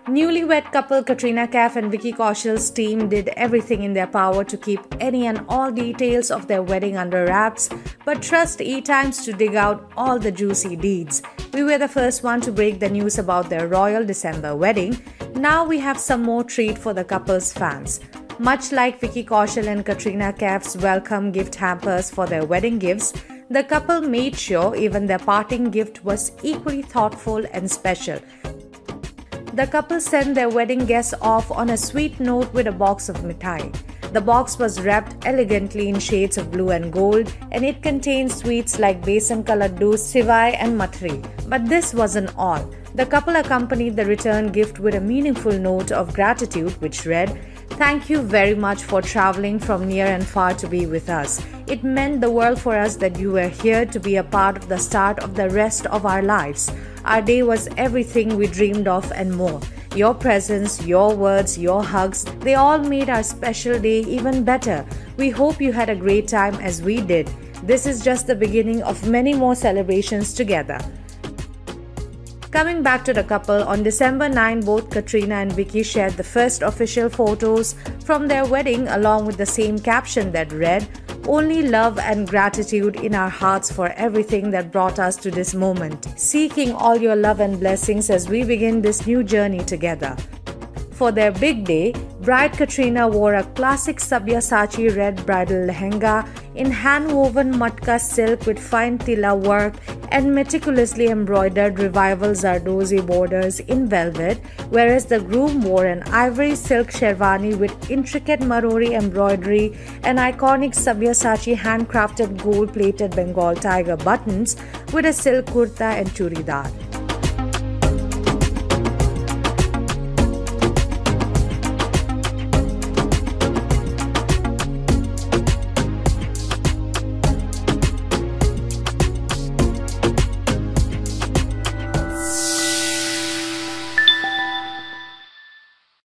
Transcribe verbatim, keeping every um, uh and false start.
Newlywed couple Katrina Kaif and Vicky Kaushal's team did everything in their power to keep any and all details of their wedding under wraps, but trust E-Times to dig out all the juicy deeds. We were the first one to break the news about their royal December wedding. Now we have some more treat for the couple's fans. Much like Vicky Kaushal and Katrina Kaif's welcome gift hampers for their wedding gifts, the couple made sure even their parting gift was equally thoughtful and special. The couple sent their wedding guests off on a sweet note with a box of mithai. The box was wrapped elegantly in shades of blue and gold, and it contained sweets like besan ka laddu, sivai and matri. But this wasn't all. The couple accompanied the return gift with a meaningful note of gratitude which read, "Thank you very much for traveling from near and far to be with us. It meant the world for us that you were here to be a part of the start of the rest of our lives. Our day was everything we dreamed of and more. Your presence, your words, your hugs, they all made our special day even better. We hope you had a great time as we did. This is just the beginning of many more celebrations together." Coming back to the couple, on December ninth, both Katrina and Vicky shared the first official photos from their wedding along with the same caption that read, "Only love and gratitude in our hearts for everything that brought us to this moment. Seeking all your love and blessings as we begin this new journey together." For their big day, bride Katrina wore a classic Sabyasachi red bridal lehenga in hand-woven matka silk with fine tilla work and meticulously embroidered revival Zardozi borders in velvet, whereas the groom wore an ivory silk sherwani with intricate marori embroidery and iconic Sabyasachi handcrafted gold-plated Bengal tiger buttons with a silk kurta and churidar.